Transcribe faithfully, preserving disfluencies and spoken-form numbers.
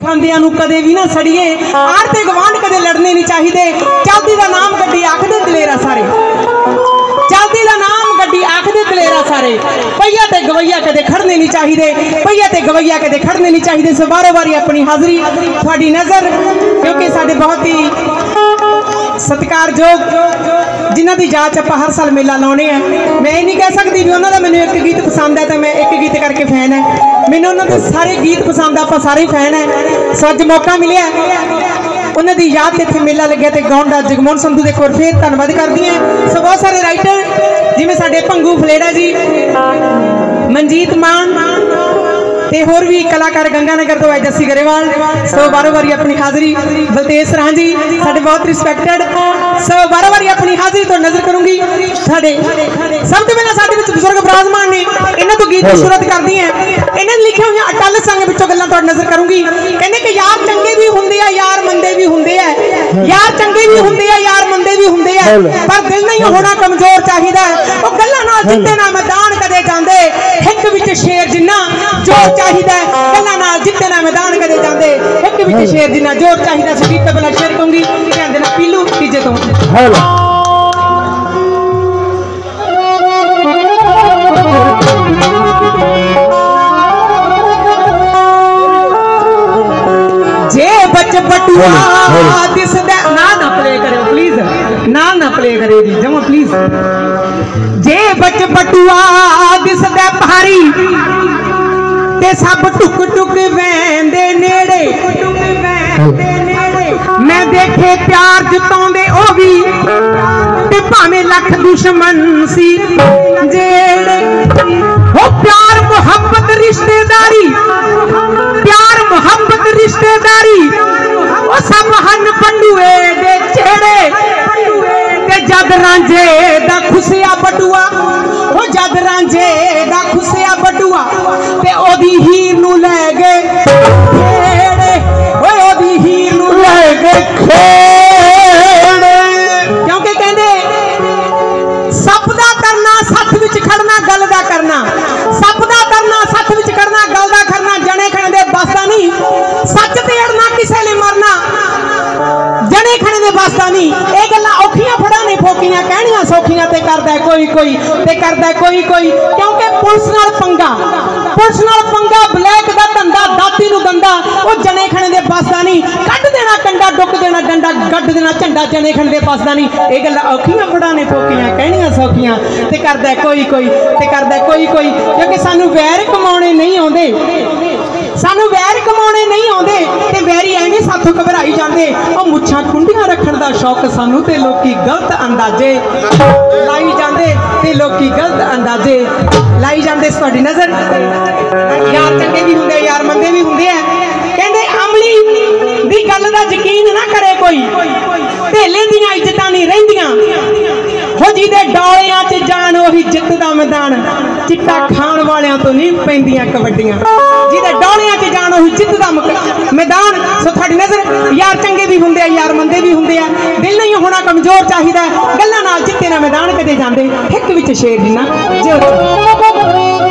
फंदियां नूं कदे भी ना सड़िए, आड़ ते गवांढ कदे लड़ने नहीं चाहिए। चलदी दा नाम गड्डी आखदे दलेरा सारे, चलदी दा नाम गड्डी आखदे दलेरा सारे। पहिया ते गवैया कदे खड़ने नहीं चाहिए, पहिया ते गवैया कदे खड़ने नहीं चाहिए। सो बारो बारी अपनी हाज़री थोड़ी नज़र, क्योंकि साडे बहुत ही सत्कारयोग जिन्हां दी जाच आप हर साल मेला लाने हैं। मैं ये नहीं कह सकती भी उन्होंने मैंने एक गीत पसंद है तो मैं एक गीत करके फैन है, मैंने उन्होंने सारे गीत पसंद, आप सारे फैन है। सो अज मौका मिले उन्होंने याद से इतने मेला लगे तो गाउन का जगमोहन संधू के कोर फिर धन्यवाद करती हैं। सो बहुत सारे राइटर जिमें साडे भंगू फलेड़ा जी, मनजीत मान ते होर भी कलाकार गंगानगर तो है जस्सी गरेवाल। सो बारो बारी अपनी हाज़री बलतेज सरां जी साडे बहुत रिस्पैक्टेड। सो बारो बारी अपनी हाज़री तो नजर करूंगी साडे सब तो पहला साडे विच बुजुर्ग विराजमान ने, इन्हां तो गीत की शुरुआत करदी है। इन्हां ने लिखे हुए अटल संग विचों गल्लां तो नजर करूंगी। कहंदे कि यार चंगे भी हुंदे आ यार मंदे भी हुंदे आ, यार चंगे भी हुंदे आ यार मंदे भी हुंदे आ, पर दिल नहीं होना कमजोर चाहिदा। ओ गल्लां नाल जिद्दे ना मैदान कदे जांदे, हिक विच शेर जिन्ना जोर चाहिए। गल्लां नाल जिद्दे ना मैदान कदे जांदे, हिक विच शेर जिन्ना जोर चाहिए। संगीत तो पहला शेर कहूंगी, कहंदे ना पीलू तीजे तो जे बच बटुआ दिसदा ना ना प्ले करो प्लीज, ना ना प्ले करो जी जमा प्लीज। जे बच बटुआ दिसदा भारी ते सब टुक टुक वैंदे नेड़े, मैं देखे प्यार जताउंदे ओ भी ते भावें लख दुश्मन सी जेड़े। हो प्यार मोहब्बत रिश्तेदारी, प्यार मोहब्बत रिश्तेदारी ओ सब हन पंडुए दे चेड़े। ते जद रांझे दा खुसिया बटुआ, ओ जद रांझे दा खुसिया बटुआ ते ओदी हीर नू लै गए खेड़े, ओए ओदी हीर नू लै गए खेड़े। क्योंकि कहंदे सप दा करना सत्थ विच खड़ना गल दा करना, सप दा करना सत्थ विच खड़ना गल दा करना जने खड़े दे बस दा नहीं। सच ते अड़ना किसे ने मरना जने खड़े दे बस दा नहीं। ये गल्लां औखियां फड़ा ने फोकियां कहणियां सौखियां ते करदा कोई कोई ते करदा कोई कोई। क्योंकि पुलिस नाल पंगा, पुलिस नाल पंगा ब्लैक दा धंधा दाती नू गंदा, ओ जने खड़े दे बस दा नहीं। कट देना कंडा डुक देना डंडा गड्ड देना झंडा जने खड़े दे बस दा नहीं। ये गल्लां औखियां फड़ा ने फोकियां कहणियां सौखियां ते करदा कोई कोई ते करदा कोई कोई। क्योंकि सानू वैर कमाउणे नहीं आउंदे, सानू वैर कमाउणे नहीं आउंदे ते वैरी एवें साथों घबराई जांदे। ओ मुच्छां खुंडियां रखण दा शौक सानू ते लोकी गलत अंदाजे लाई जांदे ते लोकी गलत अंदाजे लाई जांदे। तुहाडी नज़र यार चंगे भी हुंदे यार मंदे भी हुंदे आ। कहंदे अमली दी गल दा यकीन ना करे कोई, ढेले दियां इज्जतां नहीं रहिंदियां। हो जिहदे डौलियां च जान ओही जित दा मैदान, चिट्टा खाण वालियां तो नहीं पैंदियां कबड्डियां। जिहदे डौलियां च जान ओही जित दा मैदान। सो तुहाडी नज़र यार चंगे भी हुंदे आ यार मंदे भी हुंदे आ, दिल नहीं होना कमजोर चाहिदा। गल्लां नाल जित्ते ना मैदान कदे जांदे, हिक विच शेर जिन्ना जोर।